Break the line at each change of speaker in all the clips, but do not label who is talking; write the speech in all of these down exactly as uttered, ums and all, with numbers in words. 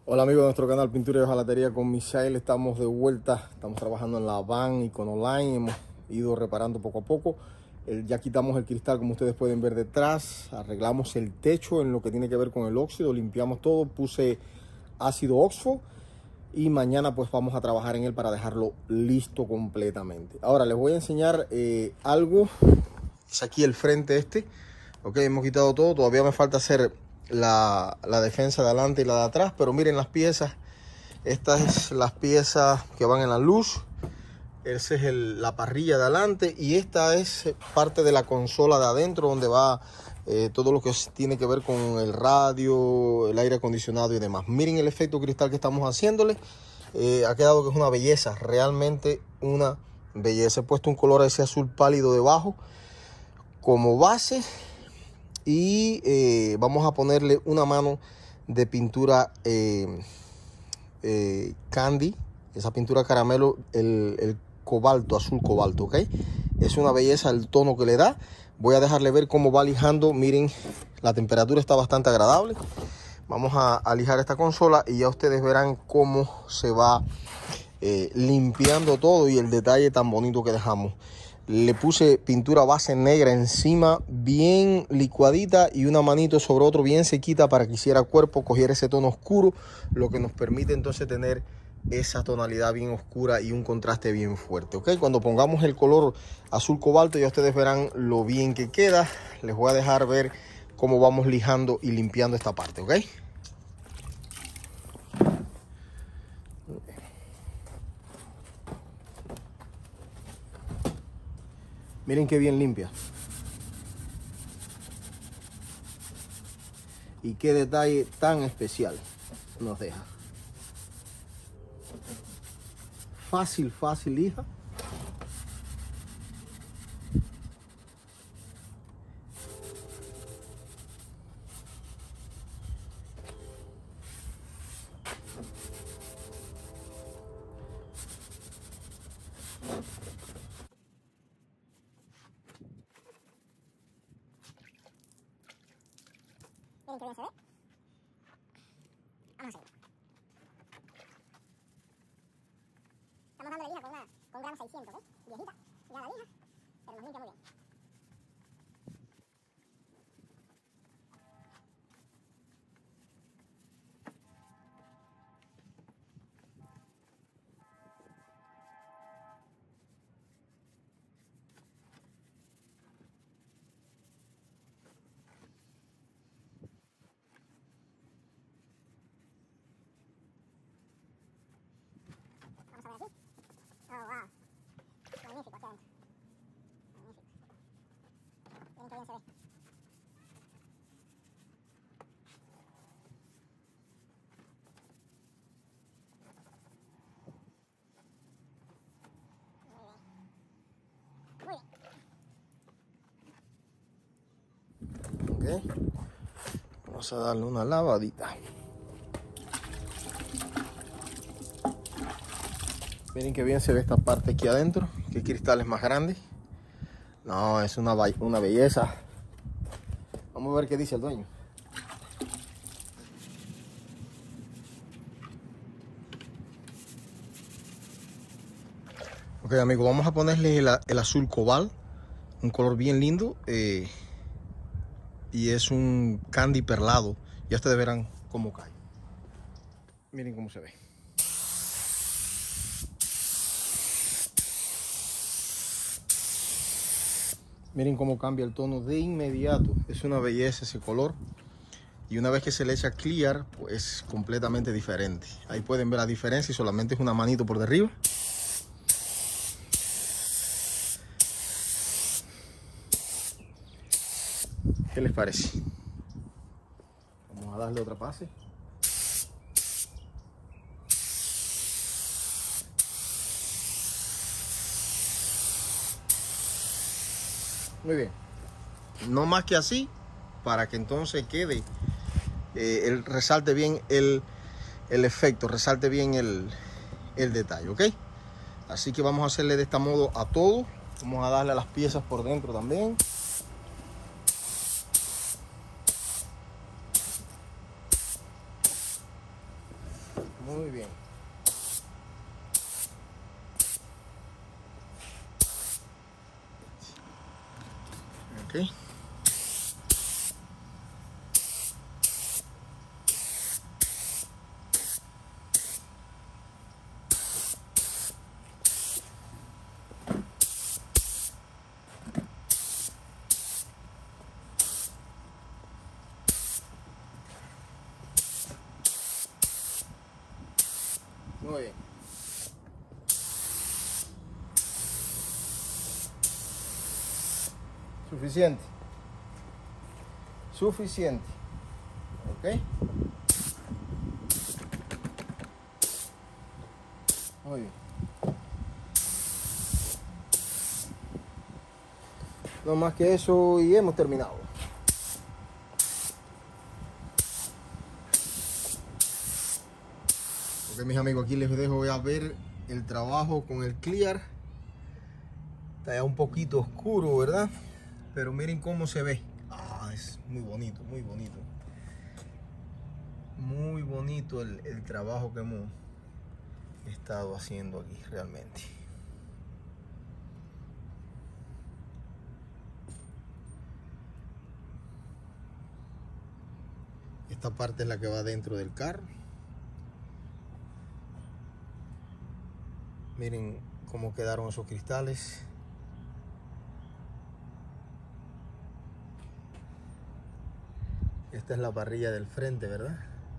Hola amigos de nuestro canal Pintura y Hojalatería con Michael. Estamos de vuelta, estamos trabajando en la van y con online. Hemos ido reparando poco a poco. El, ya quitamos el cristal, como ustedes pueden ver detrás. Arreglamos el techo en lo que tiene que ver con el óxido. Limpiamos todo, puse ácido Oxfo. Y mañana pues vamos a trabajar en él para dejarlo listo completamente. Ahora les voy a enseñar eh, algo. Es aquí el frente este. Ok, hemos quitado todo. Todavía me falta hacer la, la defensa de adelante y la de atrás. Pero miren las piezas. Estas son las piezas que van en la luz. Esa es el, la parrilla de adelante. Y esta es parte de la consola de adentro, donde va eh, todo lo que tiene que ver con el radio, el aire acondicionado y demás. Miren el efecto cristal que estamos haciéndole. Eh, ha quedado que es una belleza. Realmente una belleza. He puesto un color ese azul pálido debajo como base. Y eh, vamos a ponerle una mano de pintura eh, eh, candy, esa pintura caramelo, el, el cobalto, azul cobalto, ok. Es una belleza el tono que le da. Voy a dejarle ver cómo va lijando. Miren, la temperatura está bastante agradable. Vamos a, a lijar esta consola y ya ustedes verán cómo se va eh, limpiando todo y el detalle tan bonito que dejamos. Le puse pintura base negra encima, bien licuadita, y una manito sobre otro bien sequita para que hiciera cuerpo, cogiera ese tono oscuro, lo que nos permite entonces tener esa tonalidad bien oscura y un contraste bien fuerte, ¿ok? Cuando pongamos el color azul cobalto ya ustedes verán lo bien que queda. Les voy a dejar ver cómo vamos lijando y limpiando esta parte, ¿ok? Miren qué bien limpia. Y qué detalle tan especial nos deja. Fácil, fácil lija.
Miren qué bien se ve. Vamos a seguir. Estamos dando lija con una con gran seiscientos, ¿eh? Viejita, ya la lija, pero nos limpia muy bien. Vamos a ver aquí. Oh, wow. Magnífico aquí adentro. Magnífico. Miren qué bien se ve. Muy bien. Muy bien.
Ok. Vamos a darle una lavadita. Miren qué bien se ve esta parte aquí adentro. Qué cristales más grandes. No, es una, una belleza. Vamos a ver qué dice el dueño. Ok amigos, vamos a ponerle el, el azul cobalt. Un color bien lindo. Eh, y es un candy perlado. Ya ustedes verán cómo cae. Miren cómo se ve. Miren cómo cambia el tono de inmediato. Es una belleza ese color. Y una vez que se le echa clear, pues es completamente diferente. Ahí pueden ver la diferencia y solamente es una manito por derriba. ¿Qué les parece? Vamos a darle otra pase. Muy bien. No más que así, para que entonces quede, eh, el, resalte bien el, el efecto, resalte bien el, el detalle, ¿ok? Así que vamos a hacerle de este modo a todo. Vamos a darle a las piezas por dentro también. Muy bien. Ok. Muy bien. Suficiente. Suficiente. Ok. Muy bien. No más que eso y hemos terminado. Ok, mis amigos, aquí les dejo ya ver el trabajo con el clear. Está ya un poquito oscuro, ¿verdad? Pero miren cómo se ve. Ah, es muy bonito, muy bonito. Muy bonito el, el trabajo que hemos estado haciendo aquí realmente. Esta parte es la que va dentro del carro. Miren cómo quedaron esos cristales. Esta es la parrilla del frente, ¿verdad?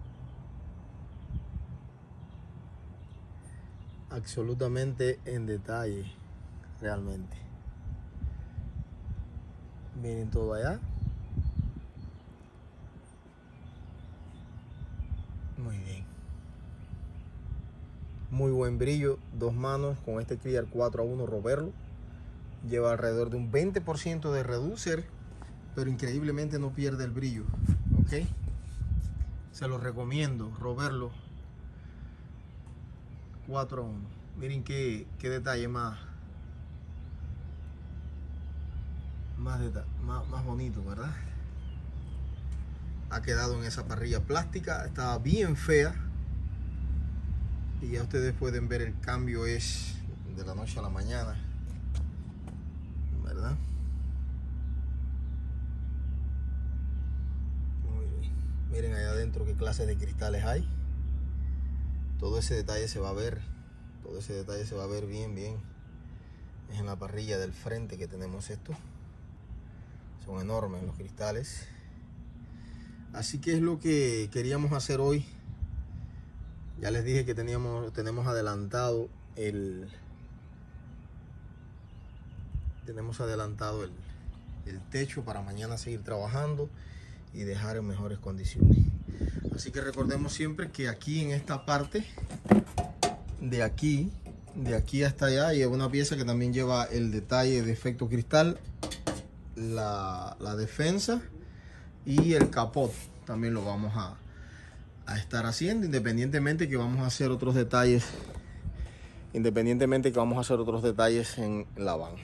Absolutamente en detalle, realmente. Miren todo allá. Muy bien. Muy buen brillo, dos manos con este Clear cuatro a uno Roverlo. Lleva alrededor de un veinte por ciento de reducer, pero increíblemente no pierde el brillo. Ok, se lo recomiendo, Roverlo cuatro a uno. Miren qué, qué detalle más más, deta más más bonito, ¿verdad? Ha quedado en esa parrilla plástica, estaba bien fea y ya ustedes pueden ver el cambio es de la noche a la mañana, ¿verdad? Muy bien. Miren allá adentro qué clase de cristales hay. Todo ese detalle se va a ver, todo ese detalle se va a ver bien, bien. Es en la parrilla del frente que tenemos esto. Son enormes los cristales. Así que es lo que queríamos hacer hoy. Ya les dije que teníamos, tenemos adelantado el, tenemos adelantado el, el techo para mañana seguir trabajando y dejar en mejores condiciones. Así que recordemos siempre que aquí en esta parte, de aquí, de aquí hasta allá, lleva una pieza que también lleva el detalle de efecto cristal, la, la defensa y el capot. También lo vamos a, a estar haciendo, independientemente que vamos a hacer otros detalles, independientemente que vamos a hacer otros detalles en la van.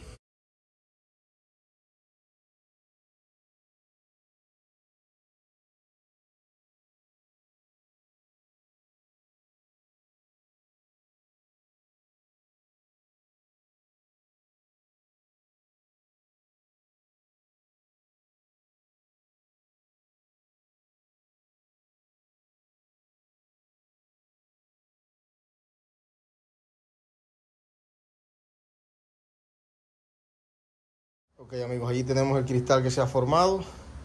Ok, amigos, allí tenemos el cristal que se ha formado.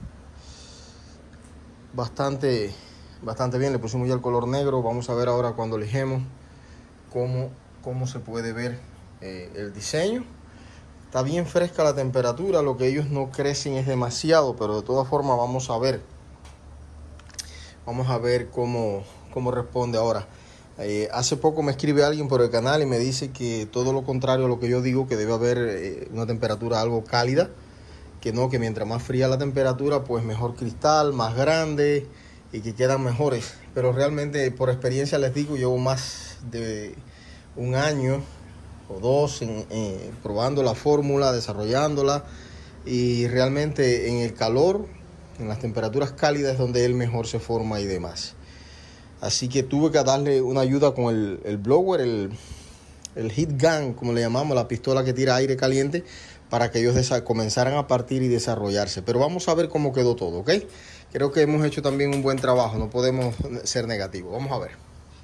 Bastante, bastante bien, le pusimos ya el color negro. Vamos a ver ahora cuando lijemos cómo, cómo se puede ver eh, el diseño. Está bien fresca la temperatura, lo que ellos no crecen es demasiado, pero de todas formas vamos a ver. Vamos a ver cómo, cómo responde ahora. Eh, hace poco me escribe alguien por el canal y me dice que todo lo contrario a lo que yo digo, que debe haber eh, una temperatura algo cálida, que no, que mientras más fría la temperatura, pues mejor cristal, más grande y que quedan mejores. Pero realmente por experiencia les digo, llevo más de un año o dos en, eh, probando la fórmula, desarrollándola, y realmente en el calor, en las temperaturas cálidas es donde él mejor se forma y demás. Así que tuve que darle una ayuda con el, el blower, el, el heat gun, como le llamamos, la pistola que tira aire caliente, para que ellos comenzaran a partir y desarrollarse. Pero vamos a ver cómo quedó todo, ¿ok? Creo que hemos hecho también un buen trabajo, no podemos ser negativos. Vamos a ver.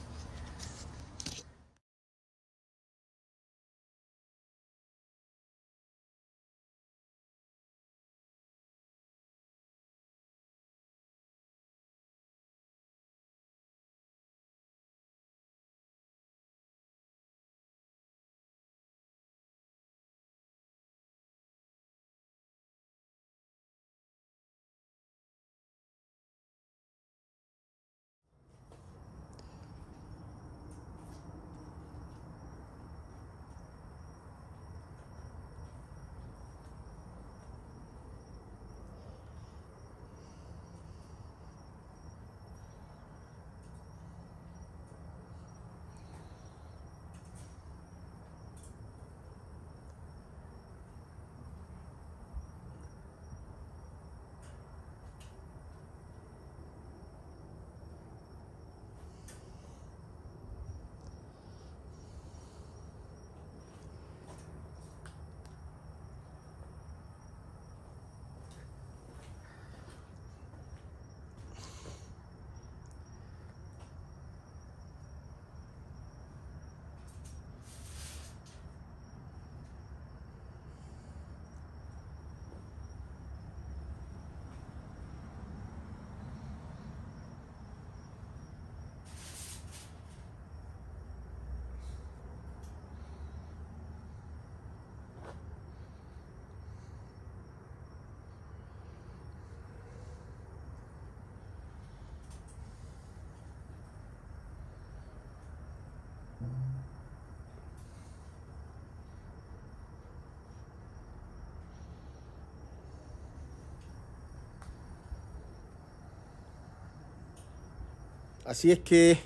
Así es que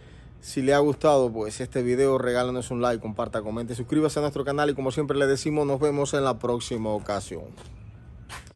si le ha gustado pues este video, regálanos un like, comparta, comente, suscríbase a nuestro canal y como siempre le decimos, nos vemos en la próxima ocasión.